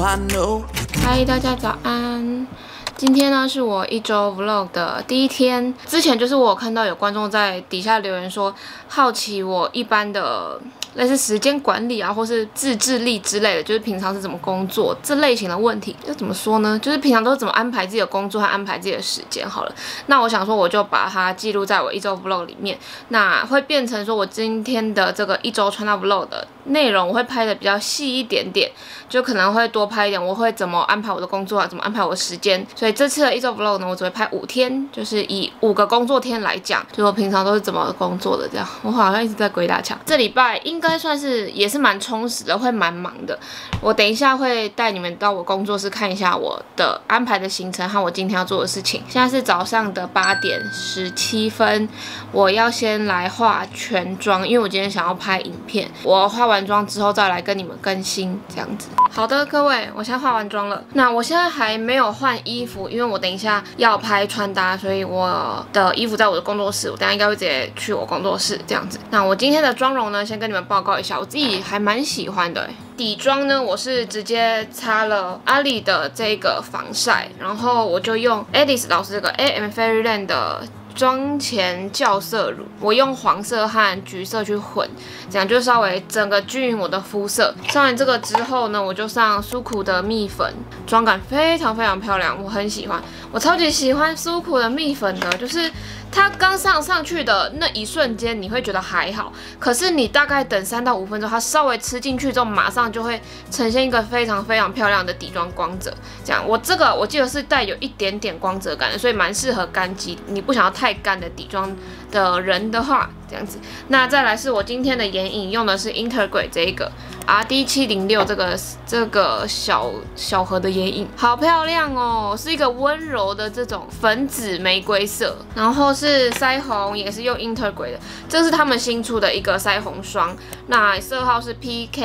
嗨，大家早安。今天呢是我1周 vlog 的第一天。之前就是我看到有观众在底下留言说，好奇我一般的类似时间管理啊，或是自制力之类的，就是平常是怎么工作这类型的问题。要怎么说呢？就是平常都是怎么安排自己的工作和安排自己的时间好了。那我想说，我就把它记录在我1周 vlog 里面。那会变成说我今天的这个1周穿搭 vlog 的内容，我会拍的比较细一点点，就可能会多拍一点。我会怎么安排我的工作啊，怎么安排我的时间。所以这次的1周 vlog 呢，我只会拍5天，就是以5个工作天来讲，就我平常都是怎么工作的这样。我好像一直在鬼打墙。这礼拜应该算是也是蛮充实的，会蛮忙的。我等一下会带你们到我工作室看一下我的安排的行程和我今天要做的事情。现在是早上的8点17分，我要先来化全妆，因为我今天想要拍影片。我化完妆之后再来跟你们更新这样子。好的，各位，我现在化完妆了。那我现在还没有换衣服，因为我等一下要拍穿搭，所以我的衣服在我的工作室。我等一下应该会直接去我工作室这样子。那我今天的妆容呢，先跟你们报告一下，我自己还蛮喜欢的。底妆呢，我是直接擦了阿里的这个防晒，然后我就用 Alice 老师这个 AM Fairyland 的妆前校色乳，我用黄色和橘色去混，这样就稍微整个均匀我的肤色。上完这个之后呢，我就上苏苦的蜜粉，妆感非常非常漂亮，我很喜欢，我超级喜欢苏苦的蜜粉的，就是它刚上去的那一瞬间，你会觉得还好，可是你大概等3到5分钟，它稍微吃进去之后，马上就会呈现一个非常非常漂亮的底妆光泽。这样，我这个我记得是带有一点点光泽感的，所以蛮适合干肌，你不想要太干的底妆的人的话，这样子。那再来是我今天的眼影用的是 Intergrade 这一个 RD706 这个小盒的眼影，好漂亮哦，是一个温柔的这种粉紫玫瑰色，然后是腮红也是用 Intergrade 的，这是他们新出的一个腮红霜，那色号是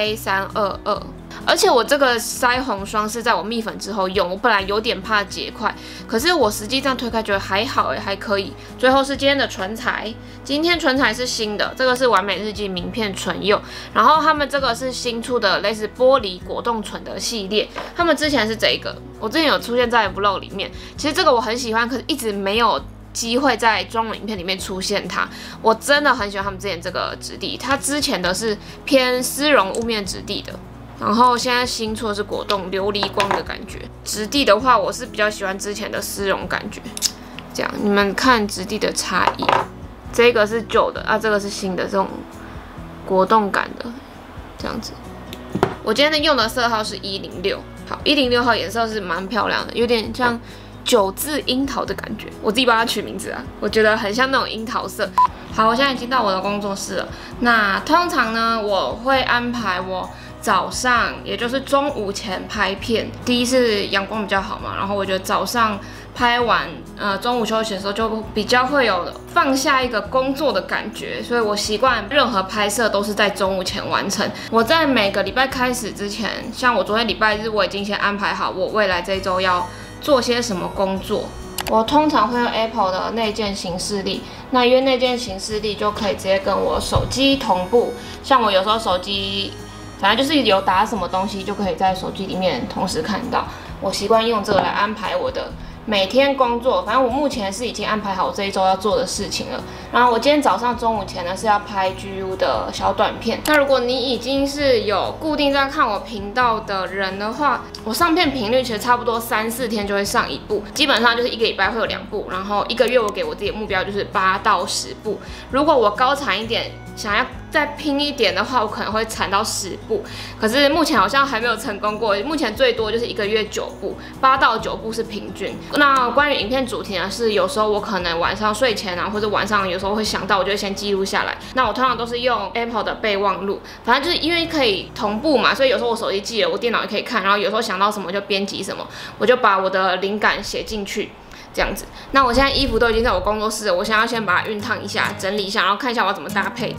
PK322。而且我这个腮红霜是在我蜜粉之后用，我本来有点怕结块，可是我实际上推开觉得还好还可以。最后是今天的唇彩，今天唇彩是新的，这个是完美日记名片唇釉，然后他们这个是新出的类似玻璃果冻唇的系列，他们之前是这个，我之前有出现在 vlog 里面，其实这个我很喜欢，可是一直没有机会在妆容影片里面出现它，我真的很喜欢他们之前这个质地，它之前的是偏丝绒雾面质地的。然后现在新出的是果冻琉璃光的感觉，质地的话我是比较喜欢之前的丝绒感觉，这样你们看质地的差异，这个是旧的啊，这个是新的这种果冻感的，这样子。我今天用的色号是106，好，106号颜色是蛮漂亮的，有点像9字樱桃的感觉，我自己帮它取名字啊，我觉得很像那种樱桃色。好，我现在已经到我的工作室了。那通常呢，我会安排我早上，也就是中午前拍片。第一是阳光比较好嘛，然后我觉得早上拍完，中午休息的时候就比较会有放下一个工作的感觉，所以我习惯任何拍摄都是在中午前完成。我在每个礼拜开始之前，像我昨天礼拜日，我已经先安排好我未来这一周要做些什么工作。我通常会用 Apple 的内建行事历，那因为内建行事历就可以直接跟我手机同步，像我有时候手机反正就是有打什么东西，就可以在手机里面同时看到。我习惯用这个来安排我的每天工作，反正我目前是已经安排好我这一周要做的事情了。然后我今天早上中午前呢是要拍 GU 的小短片。那如果你已经是有固定在看我频道的人的话，我上片频率其实差不多3、4天就会上1部，基本上就是1个礼拜会有2部，然后1个月我给我自己的目标就是8到10部。如果我高产一点，想要再拼一点的话，我可能会产到10部，可是目前好像还没有成功过。目前最多就是1个月9部，8到9部是平均。那关于影片主题呢，是有时候我可能晚上睡前啊，或者晚上有时候会想到，我就会先记录下来。那我通常都是用 Apple 的备忘录，反正就是因为可以同步嘛，所以有时候我手机记了，我电脑也可以看，然后有时候想到什么就编辑什么，我就把我的灵感写进去。这样子，那我现在衣服都已经在我工作室了，我现在要先把它熨烫一下，整理一下，然后看一下我要怎么搭配。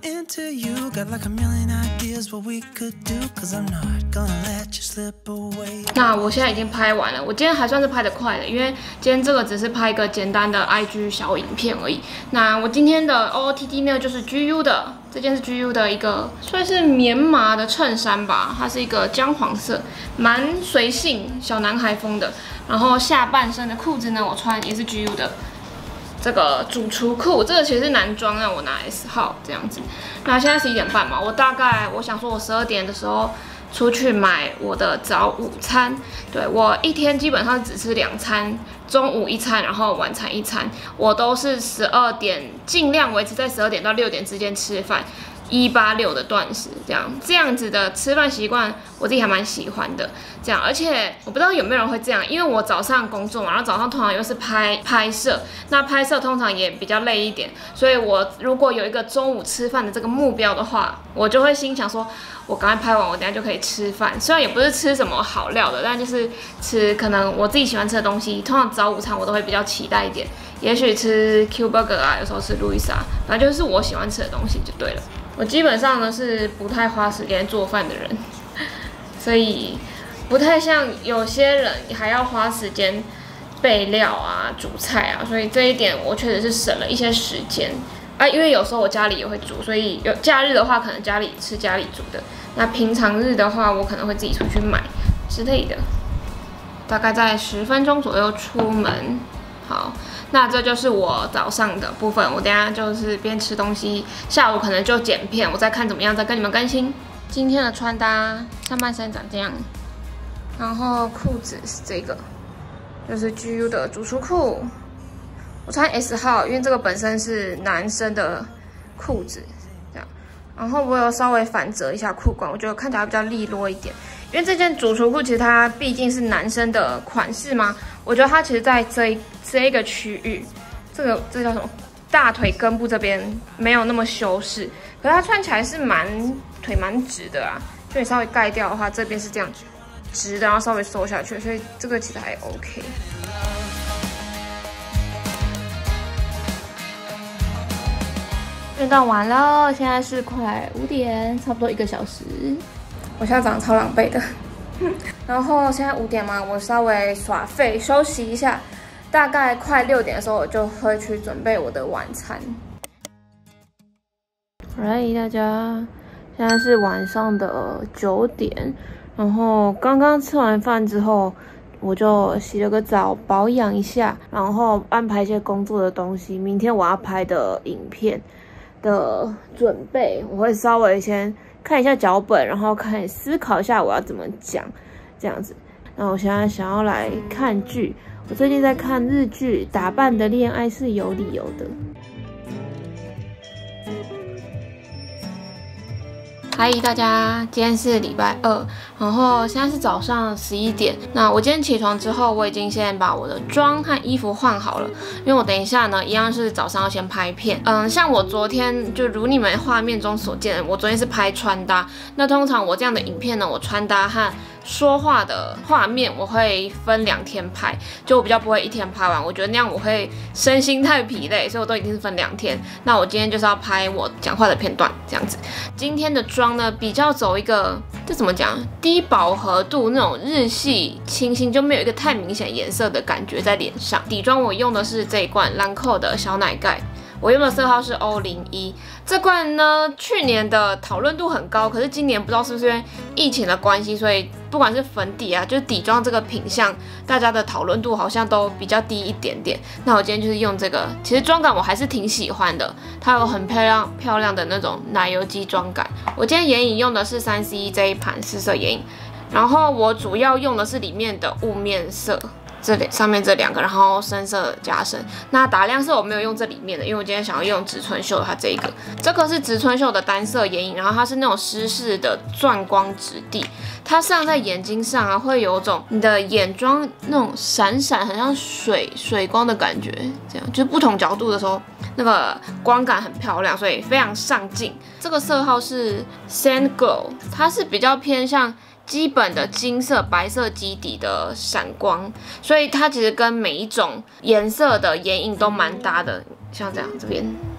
into you. Got like a million ideas what we could do, cause I'm not gonna let you slip away. 那我现在已经拍完了，我今天还算是拍得快的，因为今天这个只是拍一个简单的 IG 小影片而已。那我今天的 OOTD 呢，就是 GU 的，这件是 GU 的一个算是棉麻的衬衫吧，它是一个姜黄色，蛮随性小男孩风的。然后下半身的裤子呢，我穿也是 GU 的。这个主厨裤，这个其实是男装，让我拿 S 号这样子。那现在11点半嘛，我想说，我12点的时候出去买我的早午餐。对，我一天基本上只吃2餐，中午1餐，然后晚餐1餐。我都是12点，尽量维持在12点到6点之间吃饭。186的断食，这样子的吃饭习惯，我自己还蛮喜欢的。这样，而且我不知道有没有人会这样，因为我早上工作嘛，然后早上通常又是拍摄，那拍摄通常也比较累一点，所以我如果有一个中午吃饭的这个目标的话，我就会心想说，我赶快拍完，我等下就可以吃饭。虽然也不是吃什么好料的，但就是吃可能我自己喜欢吃的东西。通常早午餐我都会比较期待一点，也许吃 Q Burger 啊，有时候吃路易莎，反正就是我喜欢吃的东西就对了。我基本上呢是不太花时间做饭的人，所以不太像有些人还要花时间备料啊、煮菜啊，所以这一点我确实是省了一些时间啊。因为有时候我家里也会煮，所以有假日的话，可能家里吃家里煮的；那平常日的话，我可能会自己出去买之类的。大概在10分钟左右出门。好，那这就是我早上的部分。我等一下就是边吃东西，下午可能就剪片，我再看怎么样，再跟你们更新。今天的穿搭，上半身长这样，然后裤子是这个，就是 GU 的主厨裤。我穿 S 号，因为这个本身是男生的裤子，这样。然后我有稍微反折一下裤管，我觉得看起来比较利落一点。因为这件主厨裤其实它毕竟是男生的款式嘛，我觉得它其实在这个区域，这叫什么？大腿根部这边没有那么修饰，可是它穿起来是腿蛮直的啊。就你稍微盖掉的话，这边是这样直的，然后稍微收下去，所以这个其实还 OK。运动完了，现在是快5点，差不多1个小时。我现在长得超狼狈的，然后现在5点嘛，我稍微耍废休息一下，大概快6点的时候，我就会去准备我的晚餐。嗨，大家，现在是晚上的9点，然后刚刚吃完饭之后，我就洗了个澡，保养一下，然后安排一些工作的东西，明天我要拍的影片的准备，我会稍微先看一下脚本，然后思考一下我要怎么讲，这样子。那我现在想要来看剧，我最近在看日剧《打扮的恋爱是有理由的》。嗨，大家，今天是礼拜2，然后现在是早上11点。那我今天起床之后，我已经先把我的妆和衣服换好了，因为我等一下呢，一样是早上要先拍片。像我昨天就如你们画面中所见，我昨天是拍穿搭。那通常我这样的影片呢，我穿搭和说话的画面我会分2天拍，就我比较不会1天拍完，我觉得那样我会身心太疲累，所以我都一定是分2天。那我今天就是要拍我讲话的片段，这样子。今天的妆呢比较走一个，这怎么讲？低饱和度那种日系清新，就没有一个太明显颜色的感觉在脸上。底妆我用的是这一罐兰蔻的小奶盖。我用的色号是 O01，这罐呢，去年的讨论度很高，可是今年不知道是不是因为疫情的关系，所以不管是粉底啊，就是底妆这个品项，大家的讨论度好像都比较低一点点。那我今天就是用这个，其实妆感我还是挺喜欢的，它有很漂亮的那种奶油肌妆感。我今天眼影用的是3C 这一盘4色眼影，然后我主要用的是里面的雾面色。上面这2个，然后深色加深。那打亮色我没有用这里面的，因为我今天想要用植村秀它这个是植村秀的单色眼影，然后它是那种湿式的钻光质地，它上在眼睛上啊，会有种你的眼妆那种闪闪，很像水光的感觉，这样就是不同角度的时候，那个光感很漂亮，所以非常上镜。这个色号是 Sand Glow， 它是比较偏向基本的金色白色基底的闪光，所以它其实跟每一种颜色的眼影都蛮搭的，像这样这边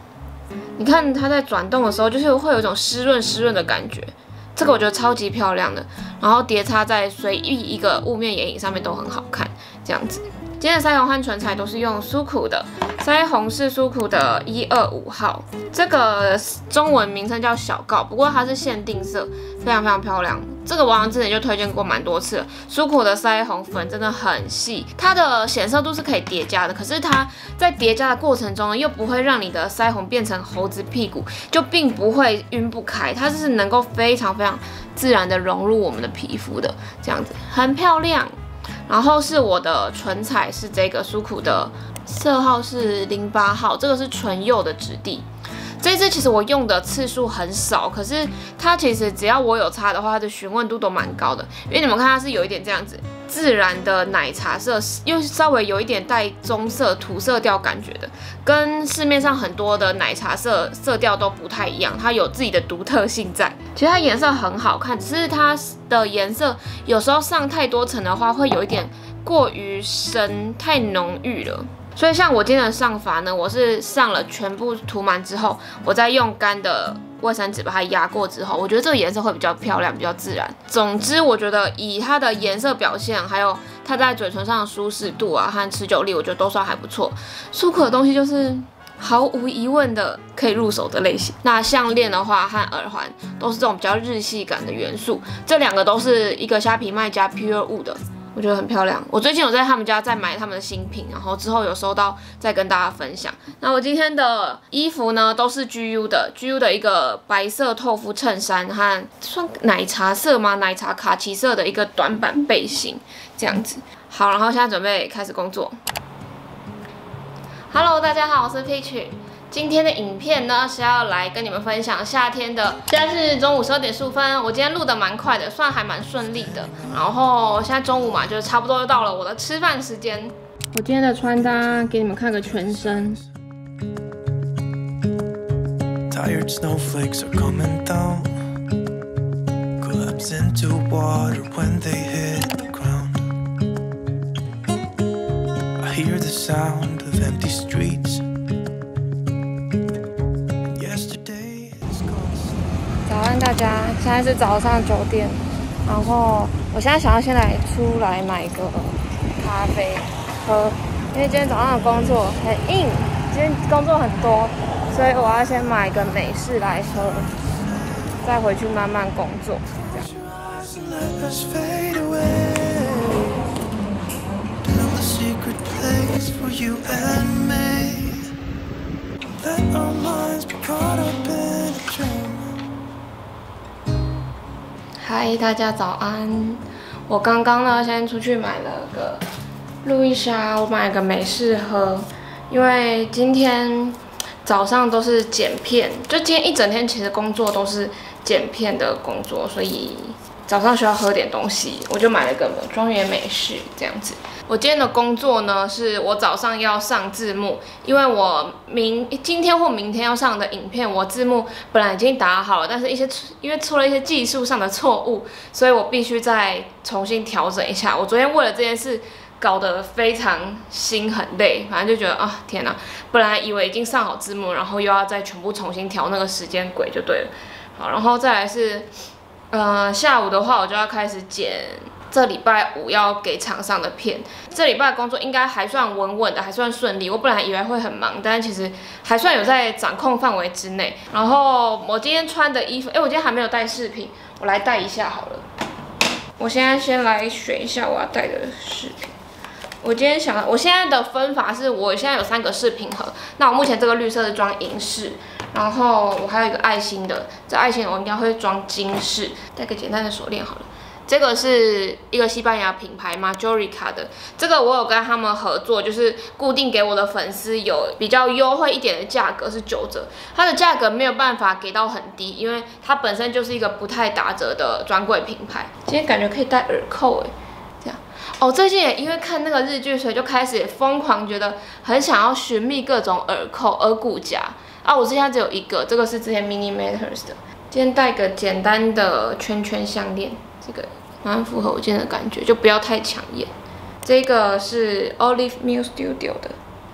你看它在转动的时候，就是会有一种湿润的感觉。这个我觉得超级漂亮的，然后叠插在随意一个雾面眼影上面都很好看，这样子。今天的腮红和唇彩都是用苏苦的，腮红是苏苦的125号，这个中文名称叫小告，不过它是限定色，非常漂亮。这个王之前就推荐过蛮多次了，苏苦的腮红粉真的很细，它的显色度是可以叠加的，可是它在叠加的过程中呢，又不会让你的腮红变成猴子屁股，就并不会晕不开，它是能够非常自然的融入我们的皮肤的，这样子很漂亮。然后是我的唇彩是这个苏苦的，色号是08号，这个是唇釉的质地。这支其实我用的次数很少，可是它其实只要我有擦的话，它的询问度都蛮高的。因为你们看它是有一点这样子自然的奶茶色，又稍微有一点带棕色土色调感觉的，跟市面上很多的奶茶色调都不太一样，它有自己的独特性在。其实它颜色很好看，只是它的颜色有时候上太多层的话，会有一点过于深，太浓郁了。所以像我今天的上法呢，我是上了全部涂满之后，我再用干的卫生纸把它压过之后，我觉得这个颜色会比较漂亮，比较自然。总之，我觉得以它的颜色表现，还有它在嘴唇上的舒适度啊和持久力，我觉得都算还不错。苏苦的东西就是毫无疑问的可以入手的类型。那项链的话和耳环都是这种比较日系感的元素，这两个都是一个虾皮卖家 Pure Wood 的。我觉得很漂亮，我最近有在他们家在买他们的新品，然后之后有收到再跟大家分享。那我今天的衣服呢都是 GU 的一个白色透肤衬衫和算奶茶色吗？奶茶卡其色的一个短版背心，这样子。好，然后现在准备开始工作。Hello， 大家好，我是 Peach。今天的影片呢是要来跟你们分享夏天的，现在是中午12点15分，我今天录的蛮快的，算还蛮顺利的。然后现在中午嘛，就是差不多就到了我的吃饭时间。我今天的穿搭给你们看个全身。 Tired snowflakes are coming down, collapse into water when they hit the ground. I hear the sound of empty streets. 早安大家，现在是早上9点，然后我现在想要先出来买个咖啡喝，因为今天早上的工作很硬，今天工作很多，所以我要先买个美式来喝，再回去慢慢工作。嗨，大家早安！我刚刚呢，先出去买了个路易莎，我买了个美式喝，因为今天早上都是剪片，就今天一整天其实工作都是剪片的工作，所以早上需要喝点东西，我就买了个庄园美式这样子。我今天的工作呢，是我早上要上字幕，因为我今天或明天要上的影片，我字幕本来已经打好了，但是因为出了一些技术上的错误，所以我必须再重新调整一下。我昨天为了这件事搞得非常心很累，反正就觉得啊天哪，本来以为已经上好字幕，然后又要再全部重新调那个时间轨就对了。好，然后再来是下午的话，我就要开始剪这礼拜5要给厂商的片。这礼拜的工作应该还算稳稳的，还算顺利。我本来以为会很忙，但其实还算有在掌控范围之内。然后我今天穿的衣服，我今天还没有带饰品，我来带一下好了。我现在先来选一下我要带的饰品。我现在的分法是我现在有3个饰品盒，那我目前这个绿色是装银饰，然后我还有一个爱心的，这爱心我应该会装金饰，带个简单的手链好了。这个是一个西班牙品牌 Majorica 的，这个我有跟他们合作，就是固定给我的粉丝有比较优惠一点的价格是9折，它的价格没有办法给到很低，因为它本身就是一个不太打折的专柜品牌。今天感觉可以戴耳扣这样。哦，最近也因为看那个日剧，所以就开始疯狂觉得很想要寻觅各种耳扣、耳骨夹啊。我之前只有一个，这个是之前 Mini Matters 的。今天戴个简单的圈圈项链。这个蛮符合我今天的感觉，就不要太抢眼。这个是 Olive Mill Studio 的，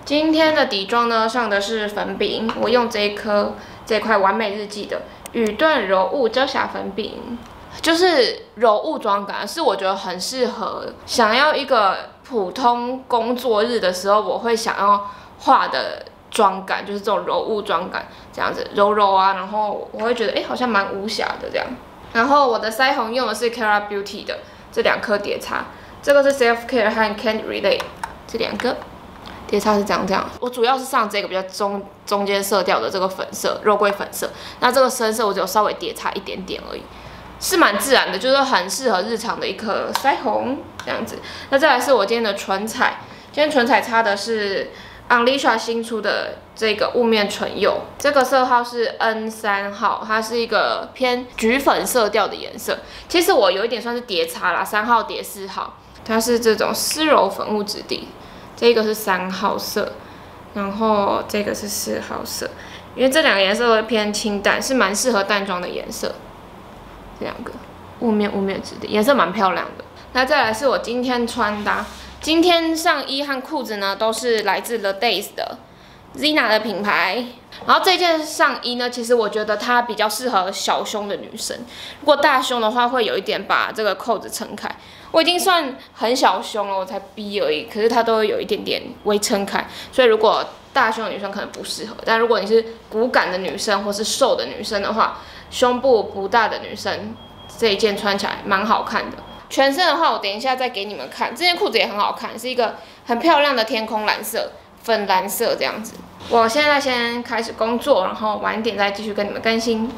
今天的底妆呢，上的是粉饼，我用这块完美日记的雨顿柔雾遮瑕粉饼，就是柔雾妆感，是我觉得很适合想要一个普通工作日的时候，我会想要画的妆感，就是这种柔雾妆感，这样子柔柔啊，然后我会觉得好像蛮无瑕的这样。然后我的腮红用的是 Kara Beauty 的这2颗叠擦，这个是 Self Care 和 Can't Relate 这2个。叠擦是这样，我主要是上这个比较中间色调的这个粉色，肉桂粉色。那这个深色我只有稍微叠擦一点点而已，是蛮自然的，就是很适合日常的一颗腮红这样子。那再来是我今天的唇彩，今天唇彩擦的是 Unleasha 新出的这个雾面唇釉，这个色号是 N3 号，它是一个偏橘粉色调的颜色。其实我有一点算是叠擦啦，3号叠4号，它是这种丝柔粉雾质地。这个是3号色，然后这个是4号色，因为这2个颜色都偏清淡，是蛮适合淡妆的颜色。这2个雾面质地，颜色蛮漂亮的。那再来是我今天穿搭，今天上衣和裤子呢都是来自 The Days 的 Zina 的品牌。然后这件上衣呢，其实我觉得它比较适合小胸的女生，如果大胸的话，会有一点把这个扣子撑开。我已经算很小胸了，我才 B 而已，可是它都会有一点点微撑开，所以如果大胸的女生可能不适合，但如果你是骨感的女生或是瘦的女生的话，胸部不大的女生这一件穿起来蛮好看的。全身的话，我等一下再给你们看，这件裤子也很好看，是一个很漂亮的天空蓝色、粉蓝色这样子。我现在先开始工作，然后晚点再继续跟你们更新。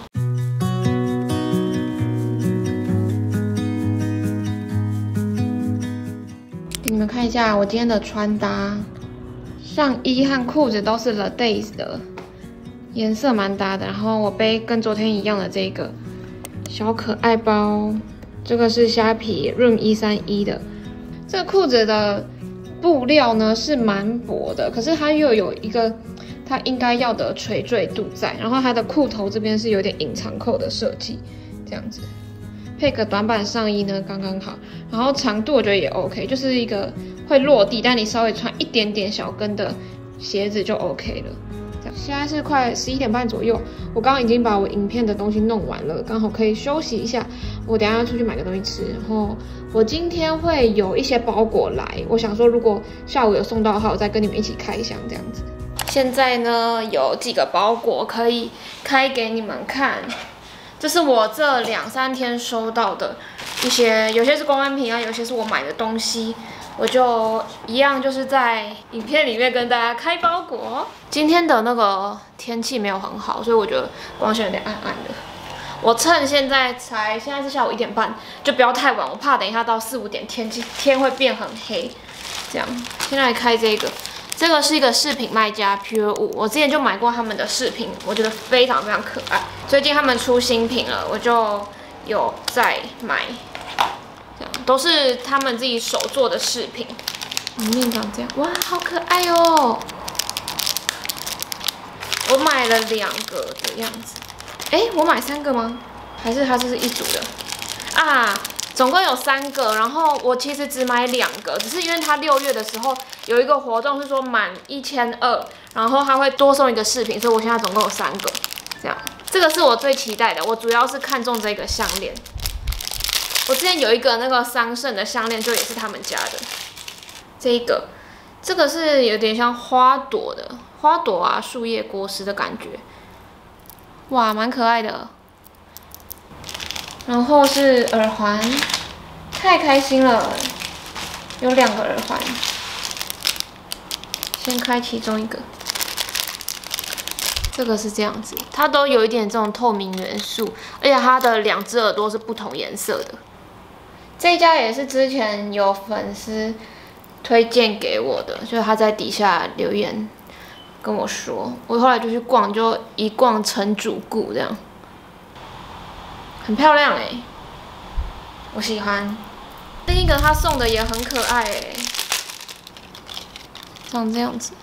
你们看一下我今天的穿搭，上衣和裤子都是 The Days 的，颜色蛮搭的。然后我背跟昨天一样的这个小可爱包，这个是虾皮 Room 131的。这个裤子的布料呢是蛮薄的，可是它又有一个它应该要的垂坠度在。然后它的裤头这边是有点隐藏扣的设计，这样子。配个短版上衣呢，刚刚好。然后长度我觉得也 OK， 就是一个会落地，但你稍微穿一点点小跟的鞋子就 OK 了。这样，现在是快11点半左右，我刚刚已经把我影片的东西弄完了，刚好可以休息一下。我等一下要出去买个东西吃，然后我今天会有一些包裹来，我想说如果下午有送到的话，我再跟你们一起开箱这样子。现在呢，有几个包裹可以开给你们看。这是我这2、3天收到的一些，有些是公安品啊，有些是我买的东西，我就一样就是在影片里面跟大家开包裹。今天的那个天气没有很好，所以我觉得光线有点暗暗的。我趁现在是下午1点半，就不要太晚，我怕等一下到4、5点天会变很黑。这样，现在来开这个。这个是一个饰品卖家 Pure 5，我之前就买过他们的饰品，我觉得非常非常可爱。最近他们出新品了，我就有在买，这样都是他们自己手做的饰品。里面长这样，哇，好可爱哦！我买了2个的样子，我买3个吗？还是它这是一组的啊？总共有3个，然后我其实只买2个，只是因为它6月的时候有一个活动是说满1200，然后它会多送一个饰品，所以我现在总共有3个。这样，这个是我最期待的，我主要是看中这个项链。我之前有一个那个桑葚的项链，就也是他们家的。这个是有点像花朵的，花朵啊，树叶果实的感觉，哇，蛮可爱的。然后是耳环，太开心了，有2个耳环。先开其中一个，这个是这样子，它都有一点这种透明元素，而且它的2只耳朵是不同颜色的。这一家也是之前有粉丝推荐给我的，就是他在底下留言跟我说，我后来就去逛，就一逛成主顾这样。很漂亮我喜欢。另一个他送的也很可爱长这样子，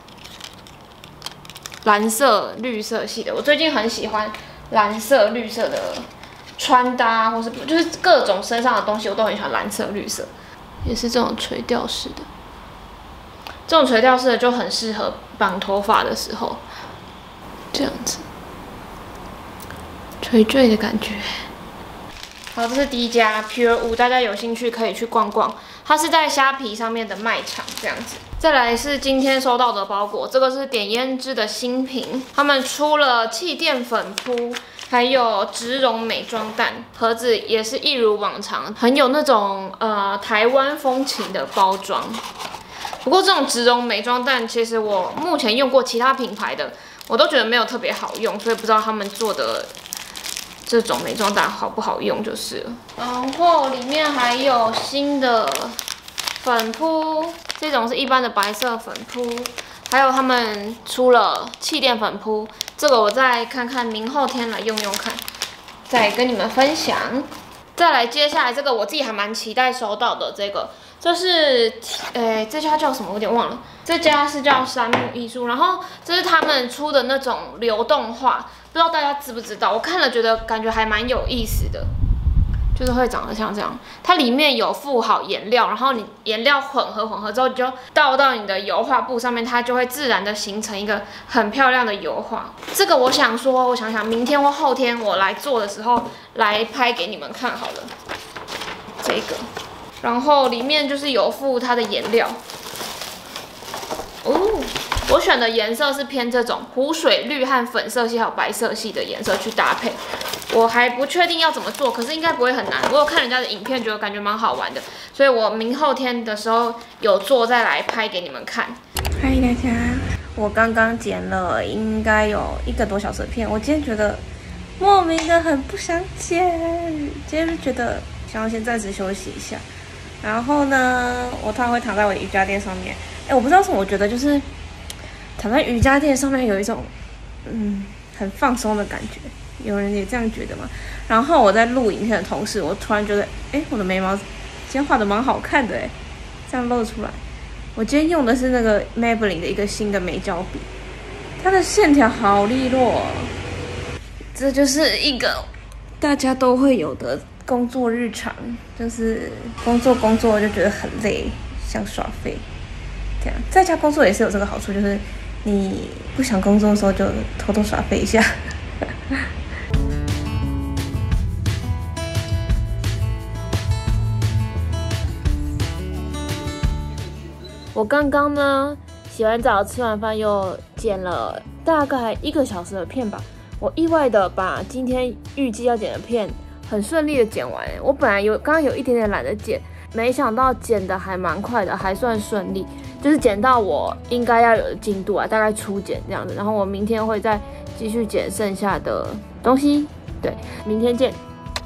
蓝色、绿色系的。我最近很喜欢蓝色、绿色的穿搭，或是就是各种身上的东西，我都很喜欢蓝色、绿色，也是这种垂吊式的。 这种垂钓式的就很适合绑头发的时候，这样子垂坠的感觉。好，这是第一家 Pure Wood， 大家有兴趣可以去逛逛。它是在虾皮上面的卖场这样子。再来是今天收到的包裹，这个是点胭脂的新品，他们出了气垫粉扑，还有植绒美妆蛋，盒子也是一如往常，很有那种台湾风情的包装。不过这种植绒美妆蛋，其实我目前用过其他品牌的，我都觉得没有特别好用，所以不知道他们做的这种美妆蛋好不好用就是了。然后里面还有新的粉扑，这种是一般的白色粉扑，还有他们出了气垫粉扑，这个我再看看明后天来用用看，再跟你们分享。再来接下来这个我自己还蛮期待收到的，这是这家叫什么我有点忘了，这家是叫山木艺术，然后这是他们出的那种流动画，不知道大家知不知道？我看了觉得感觉还蛮有意思的，就是会长得像这样。它里面有附好颜料，然后你颜料混合之后，你就倒到你的油画布上面，它就会自然的形成一个很漂亮的油画。这个我想说，我想想明天或后天我来做的时候来拍给你们看好了。这个，然后里面就是有附它的颜料。哦，我选的颜色是偏这种湖水绿和粉色系还有白色系的颜色去搭配。我还不确定要怎么做，可是应该不会很难。我有看人家的影片，觉得感觉蛮好玩的，所以我明后天的时候有做再来拍给你们看。嗨大家，我刚刚剪了应该有1个多小时的片，我今天觉得莫名的很不想剪，今天就觉得想要先暂时休息一下。然后呢，我突然会躺在我的瑜伽垫上面，我不知道为什么，我觉得就是躺在瑜伽垫上面有一种很放松的感觉。有人也这样觉得吗？然后我在录影片的同时，我突然觉得，我的眉毛今天画的蛮好看的，这样露出来。我今天用的是那个 Maybelline 的一个新的眉胶笔，它的线条好利落哦。这就是一个大家都会有的工作日常，就是工作就觉得很累，想耍废。这样在家工作也是有这个好处，就是你不想工作的时候就偷偷耍废一下。我刚刚呢洗完澡吃完饭又剪了大概1个小时的片吧，我意外的把今天预计要剪的片很顺利的剪完。我本来刚刚有一点点懒得剪，没想到剪的还蛮快的，还算顺利，就是剪到我应该要有的进度啊，大概初剪这样子。然后我明天会再继续剪剩下的东西，对，明天见。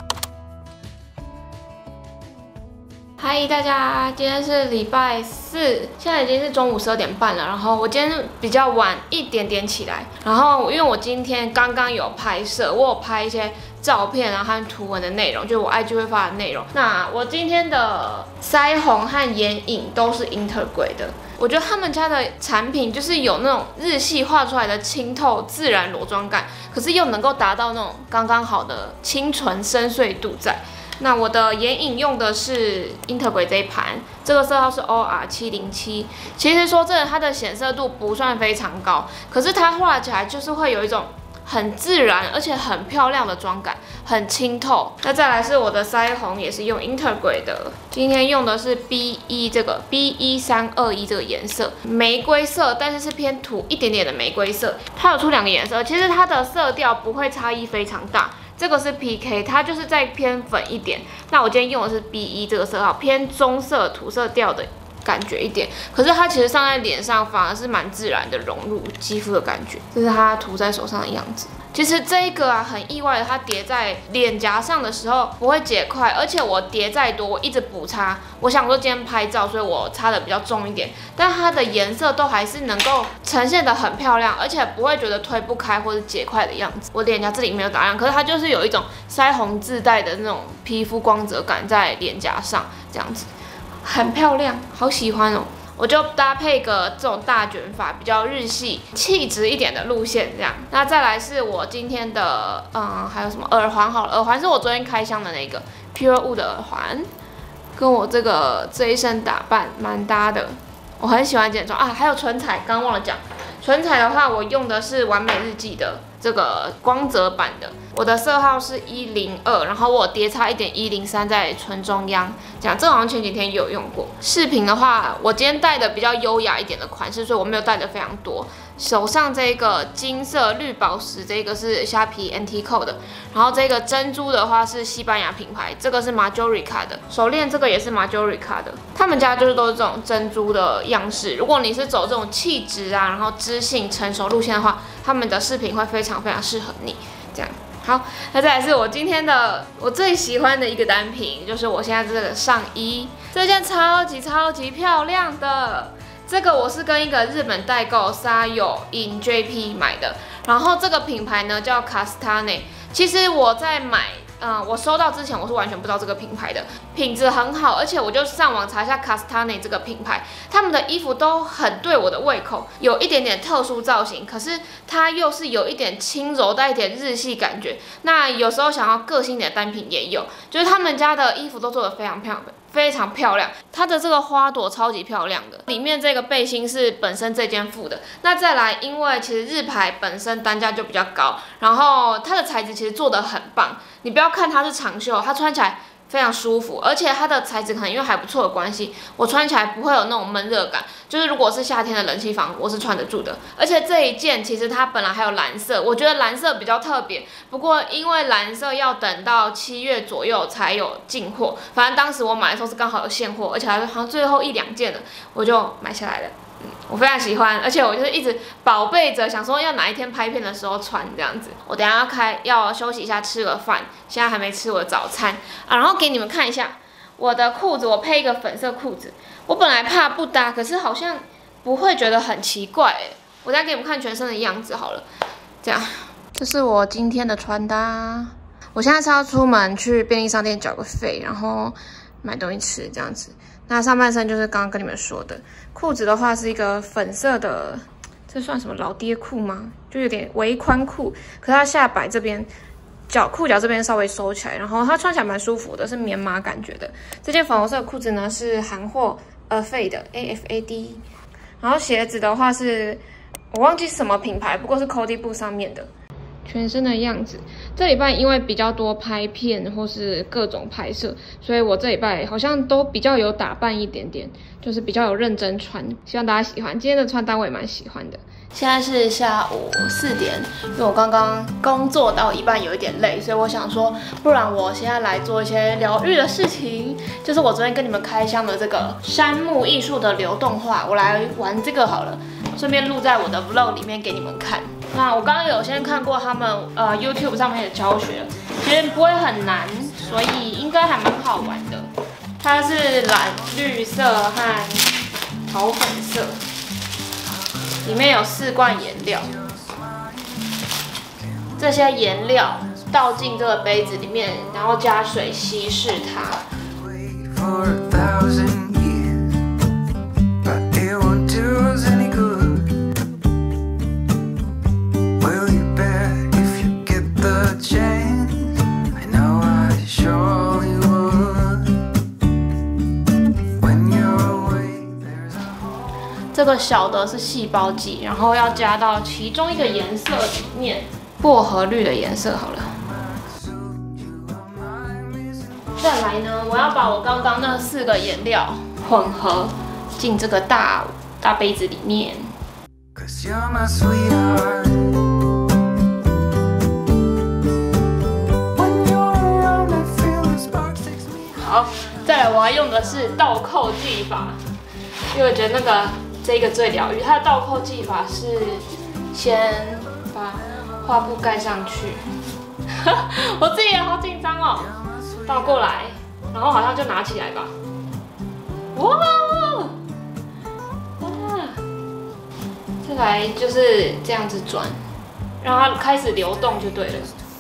嗨，大家，今天是礼拜4，现在已经是中午12点半了。然后我今天比较晚一点点起来，然后因为我今天刚刚有拍摄，我有拍一些照片啊和图文的内容，就是我 IG 会发的内容。那我今天的腮红和眼影都是 Intergrade 的，我觉得他们家的产品就是有那种日系画出来的清透自然裸妆感，可是又能够达到那种刚刚好的清纯深邃度在。那我的眼影用的是 Intergrade 这一盘，这个色号是 OR707。其实说真的，它的显色度不算非常高，可是它画起来就是会有一种很自然而且很漂亮的妆感，很清透。那再来是我的腮红，也是用 Intergrade 的，今天用的是 B1 这个 B1321这个颜色，玫瑰色，但是是偏土一点点的玫瑰色。它有出2个颜色，其实它的色调不会差异非常大。这个是 PK， 它就是再偏粉一点。那我今天用的是 B1 这个色号，偏棕色土色调的感觉一点。可是它其实上在脸上反而是蛮自然的融入肌肤的感觉，这是它涂在手上的样子。其实这一个啊，很意外的，它叠在脸颊上的时候不会结块，而且我叠再多，我一直补擦。我想说今天拍照，所以我擦的比较重一点，但它的颜色都还是能够呈现的很漂亮，而且不会觉得推不开或者结块的样子。我脸颊这里没有打亮，可是它就是有一种腮红自带的那种皮肤光泽感在脸颊上，这样子很漂亮，好喜欢哦。我就搭配个这种大卷发，比较日系、气质一点的路线这样。那再来是我今天的，还有什么耳环好了，耳环是我昨天开箱的那个 Pure Wood 的耳环，跟我这一身打扮蛮搭的。 我很喜欢简装啊。还有唇彩，刚刚忘了讲，唇彩的话，我用的是完美日记的这个光泽版的，我的色号是102，然后我叠擦一点103在唇中央，这样这好像前几天也有用过。饰品的话，我今天戴的比较优雅一点的款式，所以我没有戴的非常多。手上这个金色绿宝石，这个是虾皮 NTCO 的，然后这个珍珠的话是西班牙品牌，这个是 Majorica 的。手链这个也是 Majorica 的，他们家就是都是这种珍珠的样式。如果你是走这种气质啊，然后知性成熟路线的话，他们的饰品会非常适合你。这样好，那再来是我今天的我最喜欢的一个单品，就是我现在这个上衣，这件超级漂亮的。这个我是跟一个日本代购Sayo in JP 买的，然后这个品牌呢叫 Castane。其实我在买，我收到之前我是完全不知道这个品牌的，品质很好，而且我就上网查一下 Castane 这个品牌，他们的衣服都很对我的胃口，有一点点特殊造型，可是它又是有一点轻柔，带一点日系感觉。那有时候想要个性点的单品也有，就是他们家的衣服都做得非常漂亮，它的这个花朵超级漂亮的，里面这个背心是本身这件附的。那再来，因为其实日牌本身单价就比较高，然后它的材质其实做得很棒，你不要看它是长袖，它穿起来非常舒服，而且它的材质可能因为还不错的关系，我穿起来不会有那种闷热感。就是如果是夏天的冷气房，我是穿得住的。而且这一件其实它本来还有蓝色，我觉得蓝色比较特别，不过因为蓝色要等到7月左右才有进货，反正当时我买的时候是刚好有现货，而且好像最后1、2件了，我就买下来了。我非常喜欢，而且我就是一直宝贝着，想说要哪一天拍片的时候穿这样子。我等一下要休息一下，吃个饭，现在还没吃我的早餐啊。然后给你们看一下我的裤子，我配一个粉色裤子。我本来怕不搭，可是好像不会觉得很奇怪欸。我再给你们看全身的样子好了，这样。这是我今天的穿搭。我现在是要出门去便利商店缴个费，然后买东西吃这样子。那上半身就是刚刚跟你们说的，裤子的话是一个粉色的，这算什么老爹裤吗？就有点微宽裤，可是它下摆这边裤脚这边稍微收起来，然后它穿起来蛮舒服的，是棉麻感觉的。这件粉红色的裤子呢是韩货AFAD 的 AFAD， 然后鞋子的话是我忘记是什么品牌，不过是 Cody 布上面的。全身的样子，这礼拜因为比较多拍片或是各种拍摄，所以我这礼拜好像都比较有打扮一点点，就是比较有认真穿，希望大家喜欢。今天的穿搭我也蛮喜欢的。现在是下午4点，因为我刚刚工作到一半有一点累，所以我想说，不然我现在来做一些疗愈的事情，就是我昨天跟你们开箱的这个杉木艺术的流动画，我来玩这个好了，顺便录在我的 vlog 里面给你们看。那我刚刚有先看过他们YouTube 上面的教学，其实不会很难，所以应该还蛮好玩的。它是蓝绿色和桃粉色，里面有4罐颜料，这些颜料倒进这个杯子里面，然后加水稀释它。这个小的是细胞剂，然后要加到其中一个颜色里面，薄荷绿的颜色好了。再来呢，我要把我刚刚那4个颜料混合进这个大杯子里面。好，再来我要用的是倒扣技法，因为我觉得这个最疗愈。它的倒扣技法是先把画布盖上去，我自己也好紧张哦。倒过来，然后好像就拿起来吧。哇！再来就是这样子转，让它开始流动就对了。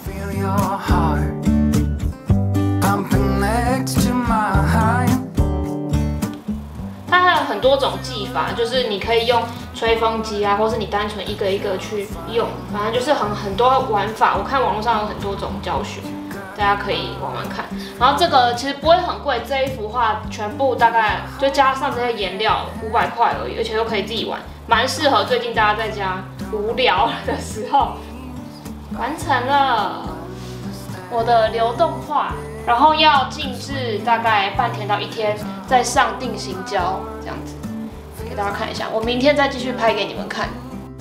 它还有很多种技法，就是你可以用吹风机啊，或是你单纯一个一个去用，反正就是很多玩法。我看网络上有很多种教学。 大家可以玩玩看。然后这个其实不会很贵，这一幅画全部大概就加上这些颜料500块而已，而且都可以自己玩，蛮适合最近大家在家无聊的时候。完成了我的流动画，然后要静置大概半天到1天，再上定型胶，这样子给大家看一下。我明天再继续拍给你们看。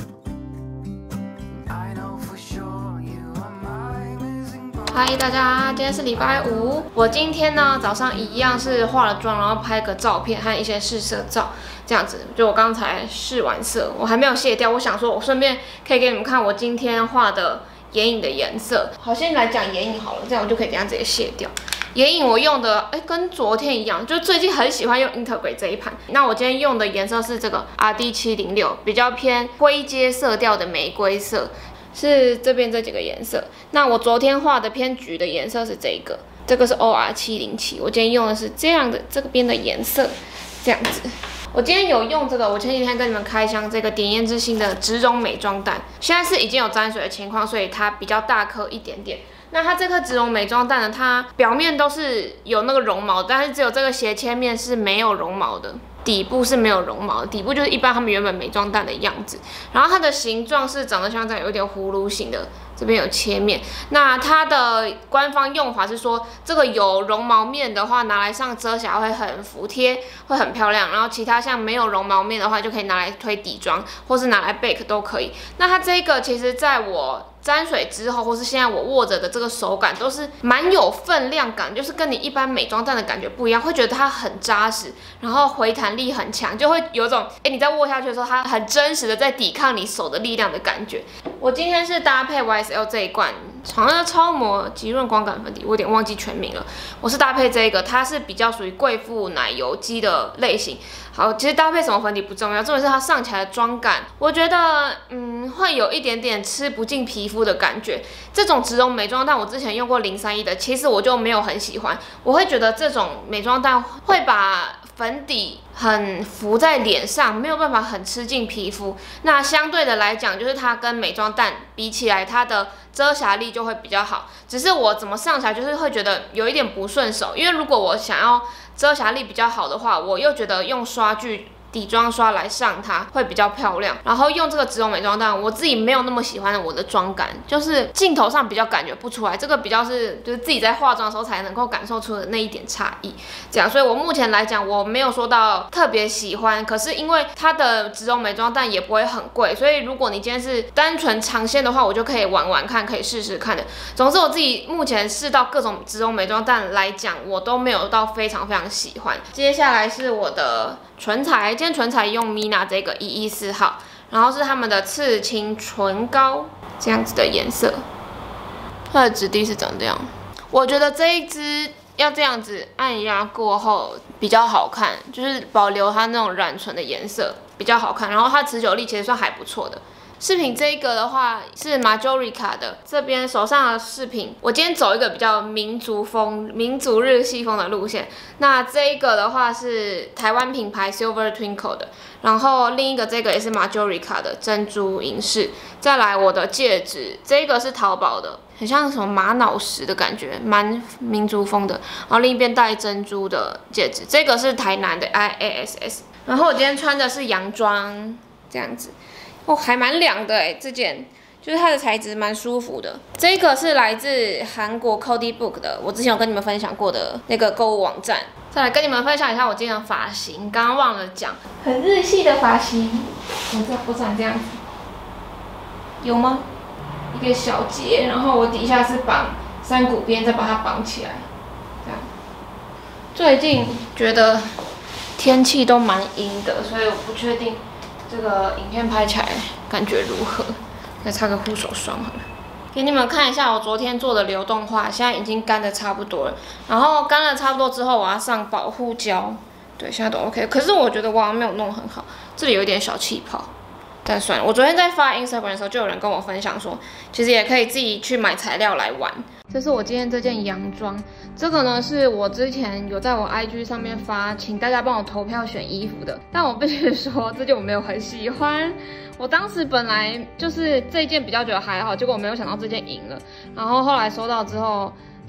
嗨，大家，今天是礼拜五。我今天呢早上一样是化了妆，然后拍个照片和一些试色照，这样子。就我刚才试完色，我还没有卸掉。我想说，我顺便可以给你们看我今天画的眼影的颜色。好，先来讲眼影好了，这样我就可以等一下直接卸掉。眼影我用的跟昨天一样，就最近很喜欢用 Integrate 这一盘。那我今天用的颜色是这个 RD706，比较偏灰阶色调的玫瑰色。是这边这几个颜色。那我昨天画的偏橘的颜色是这个是 OR707， 我今天用的是这样的这边的颜色，这样子。我今天有用这个，我前几天跟你们开箱这个点胭之星的植绒美妆蛋，现在是已经有沾水的情况，所以它比较大颗一点点。那它这颗植绒美妆蛋呢，它表面都是有那个绒毛，但是只有这个斜切面是没有绒毛的。底部是没有绒毛的，底部就是一般他们原本美妆蛋的样子。然后它的形状是长得像这样，有点葫芦形的，这边有切面。那它的官方用法是说，这个有绒毛面的话，拿来上遮瑕会很服帖，会很漂亮。然后其他像没有绒毛面的话，就可以拿来推底妆，或是拿来 bake 都可以。那它这个其实在我沾水之后，或是现在我握着的这个手感都是蛮有分量感，就是跟你一般美妆蛋的感觉不一样，会觉得它很扎实，然后回弹力很强，就会有种你在握下去的时候，它很真实的在抵抗你手的力量的感觉。我今天是搭配 YSL 这一罐，好像是超模极润光感粉底，我有点忘记全名了。我是搭配这个，它是比较属于贵妇奶油肌的类型。好，其实搭配什么粉底不重要，重点是它上起来的妆感，我觉得会有一点点吃不进皮肤的感觉。这种植绒美妆蛋我之前用过031的，其实我就没有很喜欢，我会觉得这种美妆蛋会把粉底很浮在脸上，没有办法很吃进皮肤。那相对的来讲，就是它跟美妆蛋比起来，它的遮瑕力就会比较好。只是我怎么上起来，就是会觉得有一点不顺手，因为如果我想要遮瑕力比较好的话，我又觉得用刷具底妆刷来上它会比较漂亮。然后用这个植绒美妆蛋，我自己没有那么喜欢我的妆感，就是镜头上比较感觉不出来，这个比较就是自己在化妆的时候才能够感受出的那一点差异。这样，所以我目前来讲我没有说到特别喜欢，可是因为它的植绒美妆蛋也不会很贵，所以如果你今天是单纯尝鲜的话，我就可以玩玩看，可以试试看的。总之我自己目前试到各种植绒美妆蛋来讲，我都没有到非常非常喜欢。接下来是我的唇彩，今天唇彩用 Mina 这个114号，然后是他们的刺青唇膏，这样子的颜色，它的质地是长这样。我觉得这一支要这样子按压过后比较好看，就是保留它那种染唇的颜色比较好看，然后它持久力其实算还不错的。饰品这一个的话是 Majorica 的，这边手上的饰品，我今天走一个比较民族风、民族日系风的路线。那这一个的话是台湾品牌 Silver Twinkle 的，然后另一个这个也是 Majorica 的珍珠银饰。再来我的戒指，这个是淘宝的，很像什么玛瑙石的感觉，蛮民族风的。然后另一边戴珍珠的戒指，这个是台南的 IASS。然后我今天穿的是洋装，这样子。哦，还蛮凉的这件就是它的材质蛮舒服的。这个是来自韩国 Cody Book 的，我之前有跟你们分享过的那个购物网站。再来跟你们分享一下我今天的发型，刚刚忘了讲，很日系的发型，我长这样子，有吗？一个小结，然后我底下是绑山谷边，再把它绑起来，这样。最近觉得天气都蛮阴的，所以我不确定这个影片拍起来感觉如何？再擦个护手霜好了。给你们看一下我昨天做的流动画，现在已经干的差不多了。然后干了差不多之后，我要上保护胶。对，现在都 OK。可是我觉得我好像没有弄很好，这里有一点小气泡。但算了，我昨天在发 Instagram 的时候，就有人跟我分享说，其实也可以自己去买材料来玩。这是我今天这件洋装，这个呢是我之前有在我 IG 上面发，请大家帮我投票选衣服的。但我必须说，这件我没有很喜欢。我当时本来就是这件比较觉得还好，结果我没有想到这件赢了。然后后来收到之后，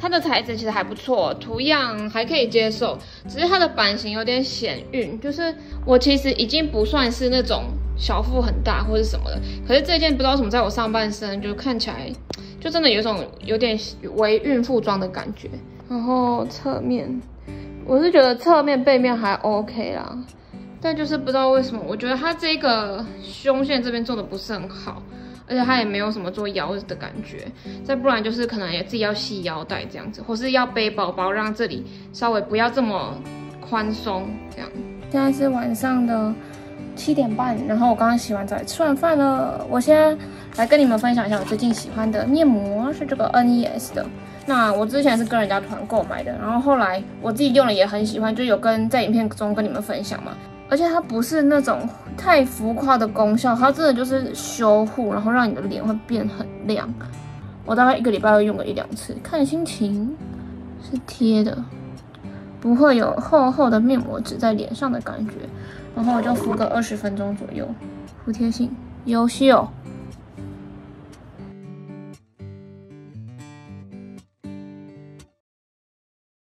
它的材质其实还不错，图样还可以接受，只是它的版型有点显孕，就是我其实已经不算是那种小腹很大或是什么的，可是这件不知道为什么在我上半身就看起来就真的有点为孕妇装的感觉。然后侧面，我是觉得侧面背面还 OK 啦，但就是不知道为什么，我觉得它这个胸线这边做的不是很好。而且它也没有什么做腰的感觉，再不然就是可能也自己要系腰带这样子，或是要背包包，让这里稍微不要这么宽松这样。现在是晚上的7点半，然后我刚刚洗完澡也吃完饭了。我先来跟你们分享一下我最近喜欢的面膜，是这个 NES 的。那我之前是跟人家团购买的，然后后来我自己用了也很喜欢，就有在影片中跟你们分享嘛。而且它不是那种太浮夸的功效，它真的就是修护，然后让你的脸会变很亮。我大概1个礼拜会用个1、2次，看心情。是贴的，不会有厚厚的面膜纸在脸上的感觉。然后我就敷个20分钟左右，服贴性优秀。